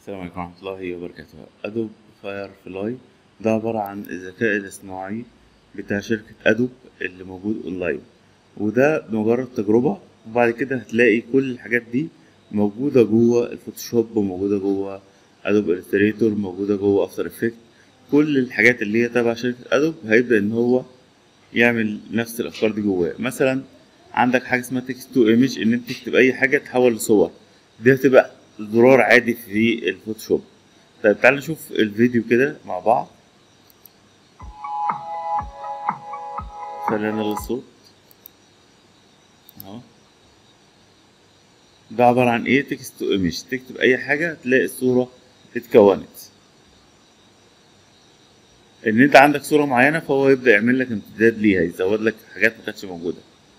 السلام عليكم ورحمة الله وبركاته. أدوب فاير فلاي ده عبارة عن الذكاء الاصطناعي بتاع شركة أدوب اللي موجود أونلاين، وده مجرد تجربة. وبعد كده هتلاقي كل الحاجات دي موجودة جوه الفوتوشوب، وموجودة جوه أدوب إليستريتور، موجودة جوه أفتر إفكت. كل الحاجات اللي هي تبع شركة أدوب هيبدأ إن هو يعمل نفس الأفكار دي جواه. مثلا عندك حاجة اسمها تكست تو ايمج، إن أنت تكتب أي حاجة تحول لصور، دي هتبقى زرار عادي في الفوتوشوب. طيب تعالى نشوف الفيديو كده مع بعض. خلينا نلغي الصوت اهو. ده عبارة عن ايه؟ تكست تو ايمج، تكتب اي حاجة تلاقي الصورة اتكونت. ان انت عندك صورة معينة فهو يبدأ يعمل لك امتداد ليها، يزود لك حاجات ما كانتش موجودة.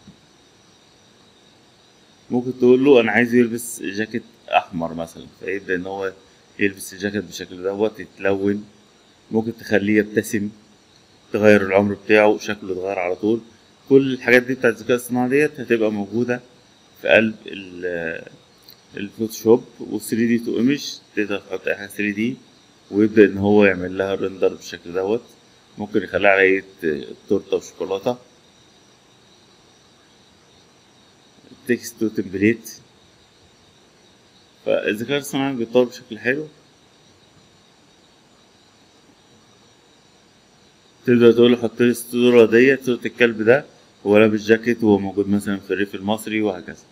ممكن تقول له انا عايز يلبس جاكيت احمر مثلا، فيبدأ ان هو يلبس الجاكيت بالشكل دوت يتلون. ممكن تخليه يبتسم، تغير العمر بتاعه، شكله يتغير على طول. كل الحاجات دي بتاعت الذكاء الصناعي ديت هتبقى موجودة في قلب الفوتوشوب. و 3 دي تو ايمج تقدر تحط اي حاجة 3 دي ويبدأ ان هو يعمل لها ريندر بالشكل دوت. ممكن يخليها على تورتة وشوكولاتة. تكست تو تمبليت. فالذكاء الصناعي بيتطور بشكل حلو. تقدر تقول له حط لي الصورة ديت، صورة الكلب ده هو لابس جاكيت وهو موجود مثلا في الريف المصري وهكذا.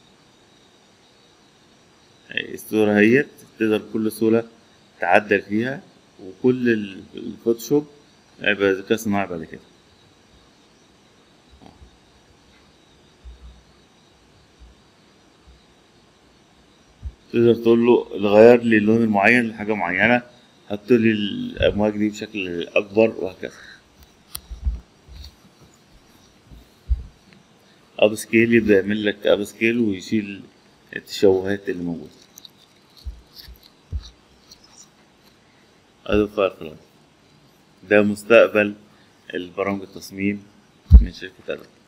الصورة هيت تقدر بكل سهولة تعدل فيها، وكل الفوتوشوب هيبقى ذكاء صناعي بعد كده. تقدر تقول له غير لي اللون المعين لحاجة معينة، حط لي الأمواج دي بشكل أكبر وهكذا. أب سكيل يبدأ يعمل لك أب سكيل ويشيل التشوهات اللي موجودة. أدوب فاير فلاي ده مستقبل البرامج التصميم من شركة أدوب.